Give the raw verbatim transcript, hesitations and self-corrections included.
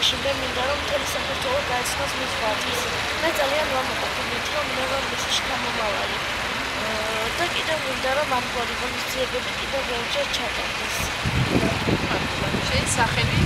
მაშინვე მინდა რომ მთელი საქართველო გაეცნოს მის ბატონს. მე ძალიან ვამაყობთ რომ მე ვარ მისი შთამომავალი. და კიდევ მინდა რომ ამ პოლიგონის ძიებები კიდევ ბევრჯერ ჩატარდეს. შენ სახელი